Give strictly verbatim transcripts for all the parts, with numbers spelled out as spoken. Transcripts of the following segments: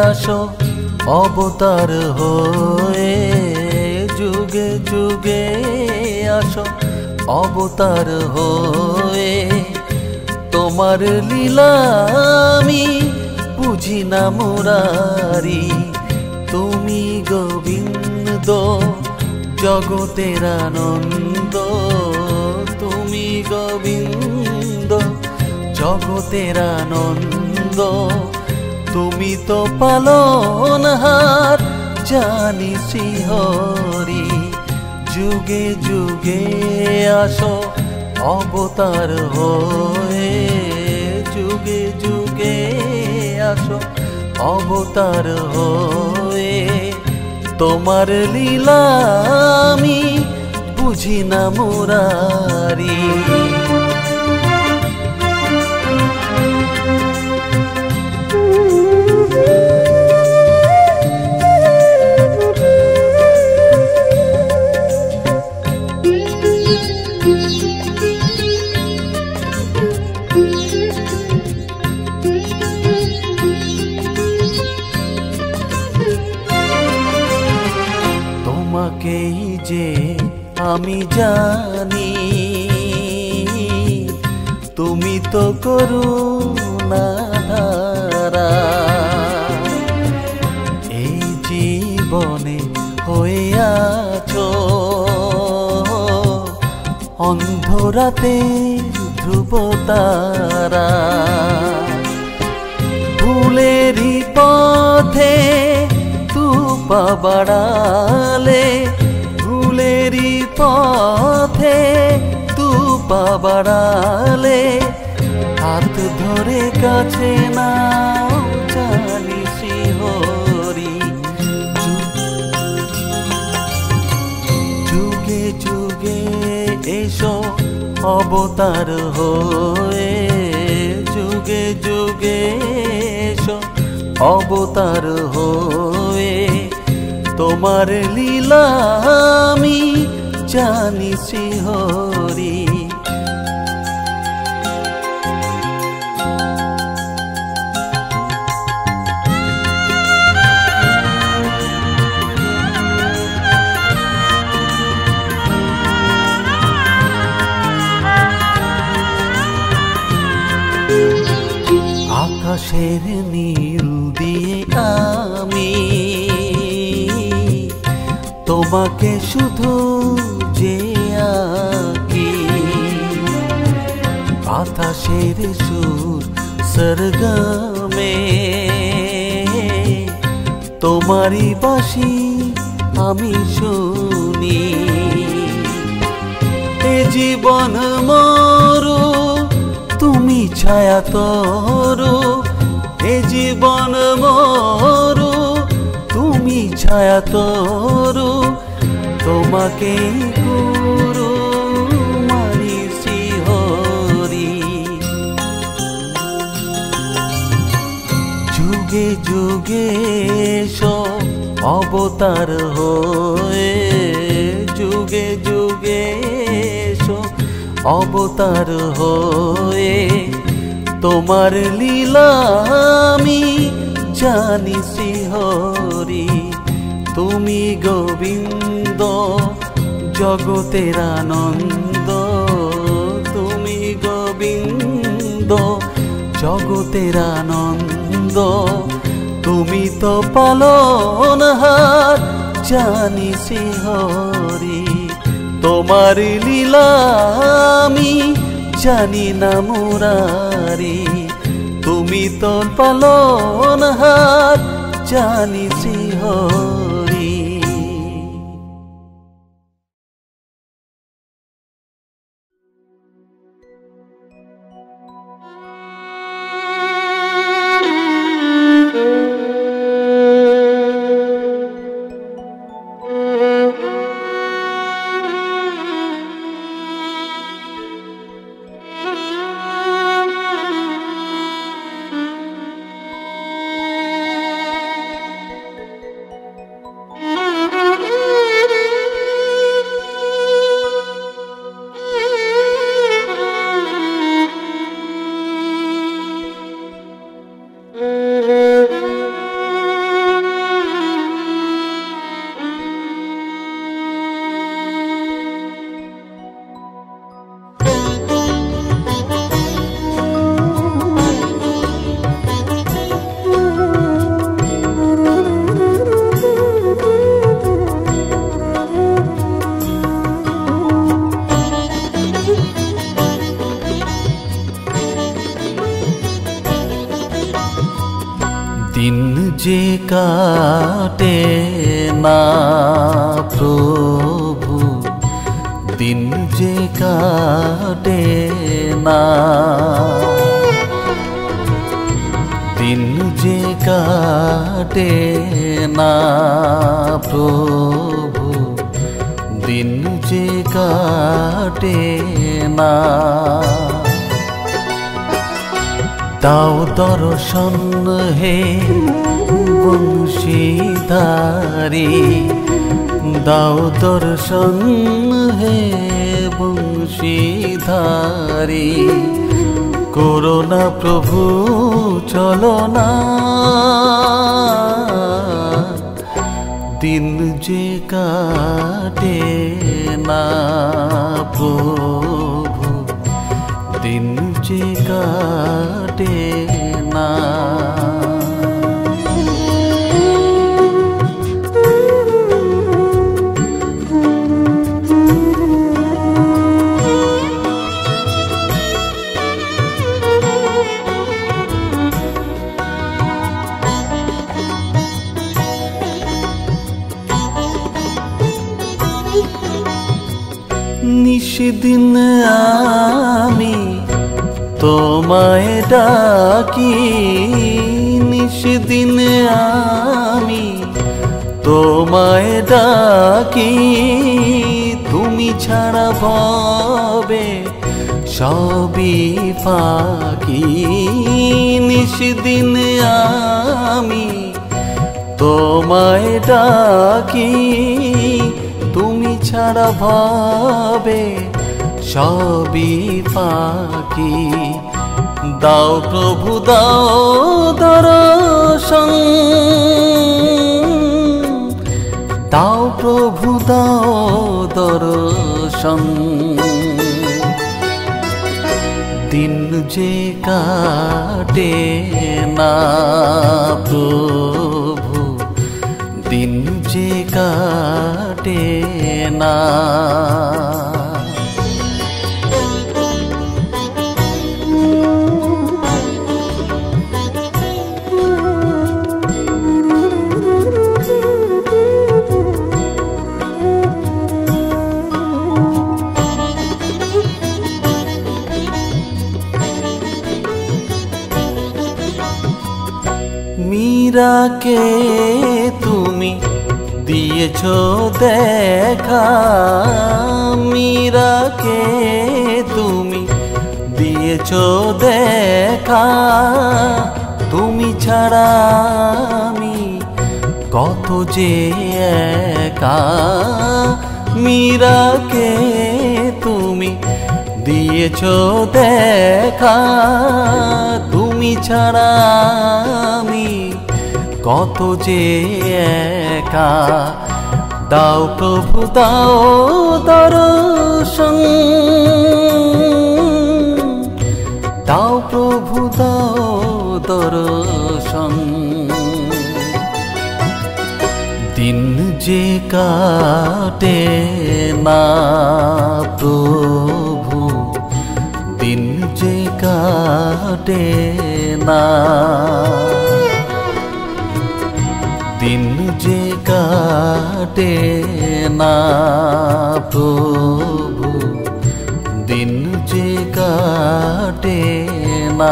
আসো অবতার হয়ে, যুগে যুগে আসো অবতার হয়ে। তোমার লীলা আমি বুঝি না মুরারি, তুমি গোবিন্দ জগতের আনন্দ, তুমি গোবিন্দ জগতের আনন্দ। তুমি তো পালনহার জানি শ্রীহরি, যুগে যুগে আসো অবতার হয়ে, যুগে যুগে আসো অবতার হয়ে। তোমার লীলা আমি বুঝি না মুরারি। তোমাকেই যে আমি জানি, তুমি তো করুণাধারা। এই জীবনে হয়ে আছো অন্ধরাতে ধ্রুবতারা। ভুলেরই পথে পা বাড়ালে, ভুলেরই পথে তু পা বাড়ালে। হাত ধরে কাছে নাও জানি শ্রীহরি, যুগে যুগে এসো অবতার হয়ে, যুগে যুগে এসো অবতার হয়ে। তোমার লীলা আমি জানি শ্রীহরি। আকাশের নীল দিয়ে আমি তোমাকে শুধু যে আঁকি, বাতাসের সুর সরগমে তোমারই বাঁশি আমি শুনি। এ জীবন মরু তুমি ছায়া তরু, এ জীবন মরু তুমি ছায়া তরু। তোমাকে গুরু মানি শ্রীহরি, যুগে যুগে এসো অবতার হয়ে, যুগে যুগে এসো অবতার হয়ে। তোমার লীলা আমি জানি শ্রীহরি, তুমি গোবিন্দ জগতের আনন্দ, তুমি গোবিন্দ জগতের আনন্দ। তুমি তো পালনহার জানি শ্রীহরি, তোমার লীলা আমি জানি না মুরারি। তুমি তো পালনহার জানি শ্রীহরি। যে কাটে না প্রভু, দিন যে কাটে না, দিন যে কাটে না প্রভু, দিন যে কাটে না। দাও দর্শন হে বংশীধারী, দাও দর্শন হে বংশীধারী, করোনা প্রভু চলো না, দিন যে কাটে না প্রভু, দিন যে কাটে না। নিশিদিন আমি তোমায় ডাকি, নিশিদিন আমি তোমায় ডাকি, তুমি ছাড়া ভবে সবই ফাঁকি। নিশিদিন আমি তোমায় ডাকি, তুমি ছাড়া ভাবে সবই ফাঁকি। দাও প্রভু দাও দর্শন, দাও প্রভু দাও দর্শন, দিন যে কাটে না প্রভু, দিন যে কাটে না। মীরাকে তুমি দিয়েছো দেখা, মীরাকে তুমি দিয়েছো দেখা, তুমি ছাড়া আমি কত যে একা। মীরাকে তুমি দিয়েছো দেখা, তুমি ছাড়া আমি কত যে একা। দাও প্রভু দাও দর্শন, দাও প্রভু দাও দর্শন, দিন যে কাটে না প্রভু, দিন যে কাটে না, দিন যে কাটে না প্রভু, দিন যে কাটে না।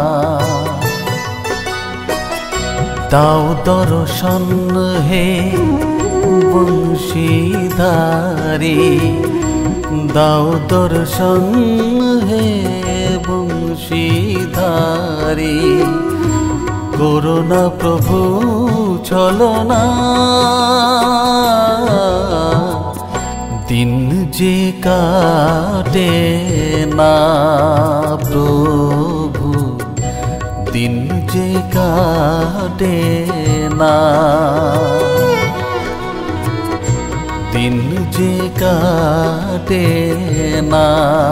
দাও দর্শন হে বংশীধারী, দাও দর্শন হে বংশীধারী, করোনা প্রভু চলো না, দিন যে কাটে না প্রভু, দিন যে কাটে না, দিন যে কাটে না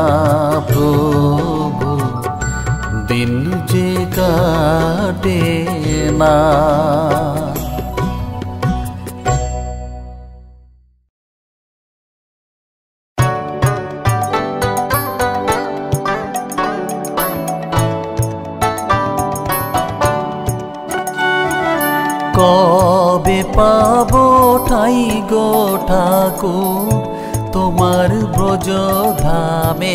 প্রভু, দিন যে কাটে না। ঠাই গো ঠাকুর তোমার ব্রজ ধামে।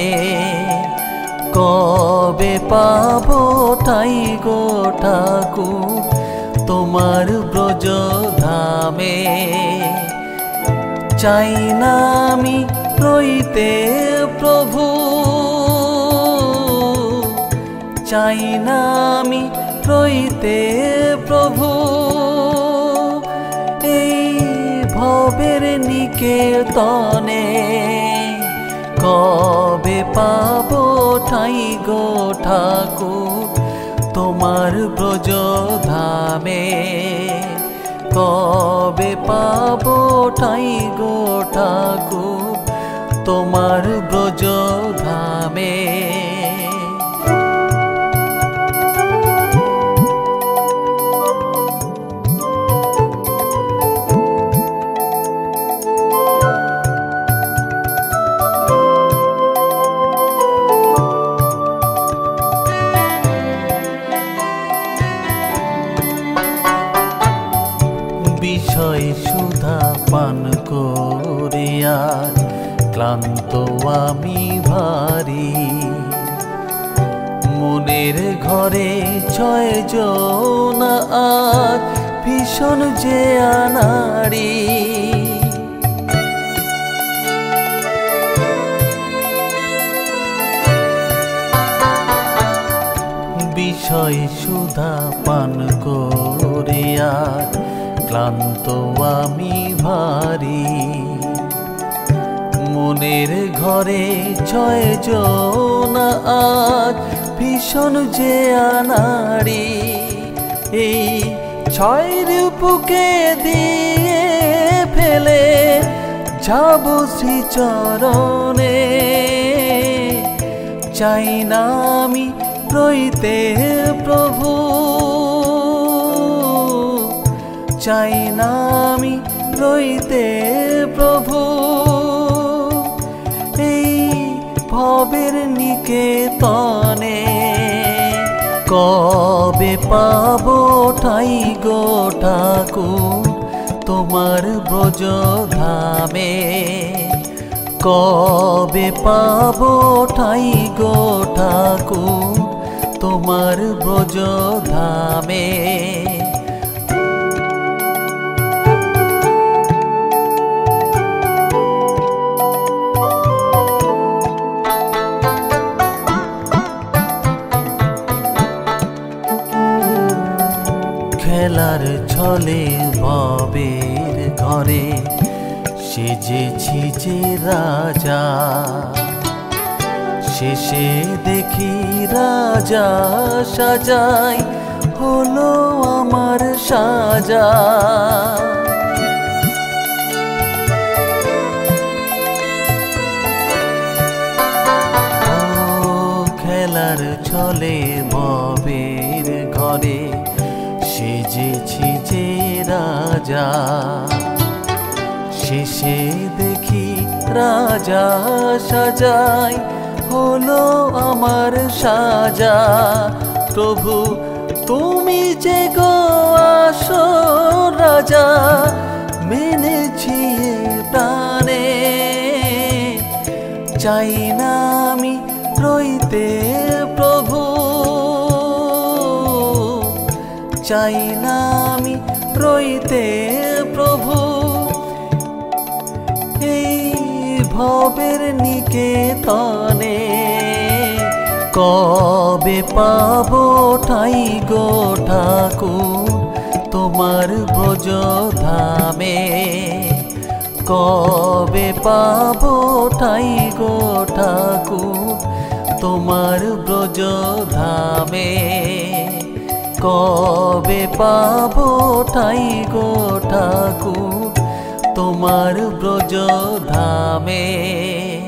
কবে পাবো ঠাই গো ঠাকুর তোমার ব্রজ ধামে। চাই না আমি রইতে প্রভু, চাই না আমি রইতে প্রভু, এই ভবের নিকেতনে। কবে পাবো ঠাই গো ঠাকুর তোমার ব্রজ ধামে। কবে পাবো ঠাই গো ঠাকুর তোমার ব্রজ ধামে। বিষয় সুধা পান করে আর ক্লান্ত আমি ভারী। মনের ঘরে ছয় জন আজ ভীষণ যে আনাড়ি। বিষয় সুধা পান করে আর ক্লান্ত আমি ভারী। মনের ঘরে ছয় জন আজ ভীষণ যে আনাড়ি। এই ছয় রূপকে দিয়ে ফেলে যাব শ্রীচরণে। চাই না আমি রইতে প্রভু, চাই না আমি রইতে প্রভু, এই ভবের নিকেতনে। কবে পাবো ঠাই গো ঠাকুর তোমার ব্রজ ধামে। কবে পাবো ঠাই গো ঠাকুর তোমার ব্রজ ধামে। খেলার ছলে ভবের ঘরে সেজেছি যে রাজা। শেষে দেখি রাজা সাজাই হলো আমার সাজা। ও খেলার ছলে ভবের ঘরে সেজেছি যে রাজা। শেষে দেখি রাজা সাজাই হলো আমার সাজা। প্রভু তুমি যে গো আসো রাজা, মেনেছি প্রাণে। চাই না আমি রইতে প্রভু, চাই না আমি রইতে প্রভু, এই ভবের নিকেতনে। কবে পাবো ঠাই গো ঠাকুর তোমার ব্রজ ধামে। কবে পাবো ঠাই গো ঠাকুর তোমার ব্রজ ধামে। কবে পাবো ঠাই গো ঠাকুর তোমার ব্রজ ধামে।